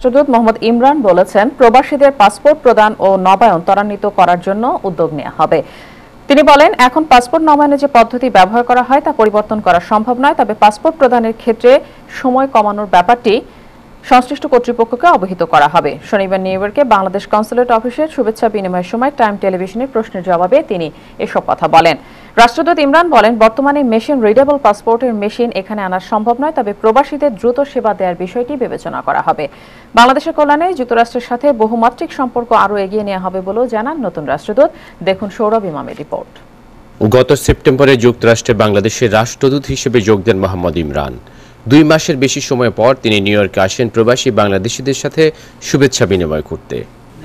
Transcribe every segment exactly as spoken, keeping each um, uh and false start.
রাষ্ট্রদূত মোহাম্মদ ইমরান বলেছেন, প্রবাসীদের পাসপোর্ট প্রদান ও নবায়ন ত্বরান্বিত করার জন্য উদ্যোগ নেওয়া হবে। তিনি বলেন, এখন পাসপোর্ট নবায়নের যে পদ্ধতি ব্যবহার করা হয় তা পরিবর্তন করা সম্ভব নয়, তবে পাসপোর্ট প্রদানের ক্ষেত্রে সময় কমানোর ব্যাপারটি সংশ্লিষ্ট কর্তৃপক্ষকে অবহিত করা হবে। শনিবার নিউ ইয়র্কে বাংলাদেশ কনসুলেট অফিসের শুভেচ্ছা বিনিময়ের সময় টাইম টেলিভিশনের প্রশ্নের জবাবে তিনি এসব কথা বলেন। রাষ্ট্রদূত ইমরান বলেন, বর্তমানে মেশিন রিডেবল পাসপোর্টের মেশিন এখানে আনা সম্ভব নয়, তবে প্রবাসীদের দ্রুত সেবা দেওয়ার বিষয়টি বিবেচনা করা হবে। বাংলাদেশের কল্যাণে যুক্তরাষ্ট্রের সাথে বহুমাত্রিক সম্পর্ক আরও এগিয়ে নেওয়া হবে বলেও জানান নতুন রাষ্ট্রদূত। দেখুন সৌরভ ইমামের রিপোর্ট। গত সেপ্টেম্বরে যুক্তরাষ্ট্রে বাংলাদেশের রাষ্ট্রদূত হিসেবে যোগ দেন মোহাম্মদ ইমরান। দুই মাসের বেশি সময় পর তিনি নিউ ইয়র্কে আসেন প্রবাসী বাংলাদেশিদের সাথে শুভেচ্ছা বিনিময় করতে।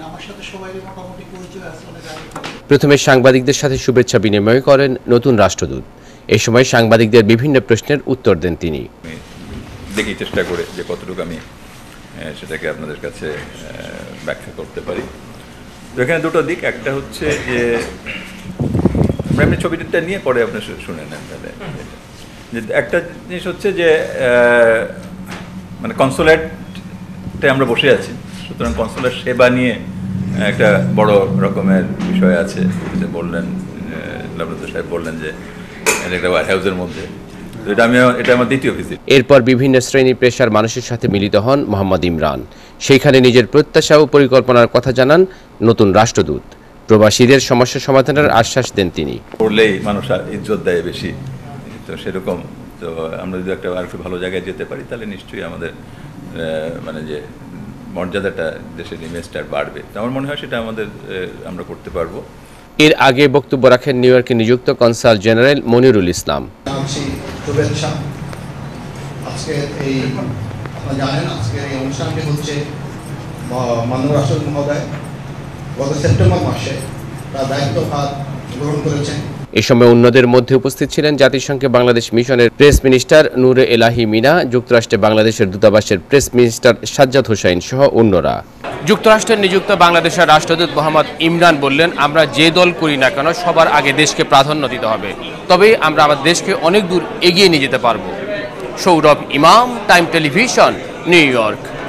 প্রথমে সাংবাদিকদের সাথে শুভেচ্ছা বিনিময় করেন নতুন রাষ্ট্রদূত। এ সময় সাংবাদিকদের বিভিন্ন প্রশ্নের উত্তর দেন তিনি। দেখি চেষ্টা করে যে কতটুকু আমি সেটাকে আপনাদের কাছে ব্যাখ্যা করতে পারি। তো এখানে দুটো দিক, একটা হচ্ছে যে এমনি ছবিটা নিয়ে পরে আপনি শুনে নেন। তাহলে যে একটা জিনিস হচ্ছে যে মানে কনসুলেটে আমরা বসে আছি, সুতরাং কনসুলেট সেবা নিয়ে একটা বড় রকমের বিষয় আছে। যে বললেন লাবলুদ্দ সাহেব বললেন যে একটা হোয়াইট হাউসের মধ্যে, এটা আমি এটা আমার দ্বিতীয় ভিজিট। এরপর বিভিন্ন শ্রেণী পেশার মানুষের সাথে মিলিত হন মোহাম্মদ ইমরান। সেইখানে নিজের প্রত্যাশা ও পরিকল্পনার কথা জানান নতুন রাষ্ট্রদূত। প্রবাসীদের সমস্যা সমাধানের আশ্বাস দেন তিনি। করলেই মানুষ ইজ্জত দেয় বেশি, তো সেরকম তো আমরা যদি একটা আর একটু ভালো জায়গায় যেতে পারি তাহলে নিশ্চয়ই আমাদের মানে যে মর্যাদাটা, দেশের ইমেজটা বাড়বে। আমার মনে হয় সেটা আমাদের আমরা করতে পারবো। এর আগে বক্তব্য রাখেন নিউ ইয়র্কে নিযুক্ত কনসাল জেনারেল মনিরুল ইসলাম। আজকে এই আপনারা জানেন আজকের এই অনুষ্ঠানটি হচ্ছে মাননীয় রাষ্ট্রদূত মহোদয় গত সেপ্টেম্বর মাসে তার দায়িত্বভার গ্রহণ করেছেন। এ সময় অন্যদের মধ্যে উপস্থিত ছিলেন জাতিসংঘে বাংলাদেশ মিশনের প্রেস মিনিস্টার নূরে এলাহি মিনা, যুক্তরাষ্ট্রে বাংলাদেশের দূতাবাসের প্রেস মিনিস্টার সাজ্জাদ হোসাইন সহ অন্যরা। যুক্তরাষ্ট্রের নিযুক্ত বাংলাদেশের রাষ্ট্রদূত মোহাম্মদ ইমরান বললেন, আমরা যে দল করি না কেন সবার আগে দেশকে প্রাধান্য দিতে হবে, তবেই আমরা আমাদের দেশকে অনেক দূর এগিয়ে নিয়ে যেতে পারব। সৌরভ ইমাম, টাইম টেলিভিশন, নিউ ইয়র্ক।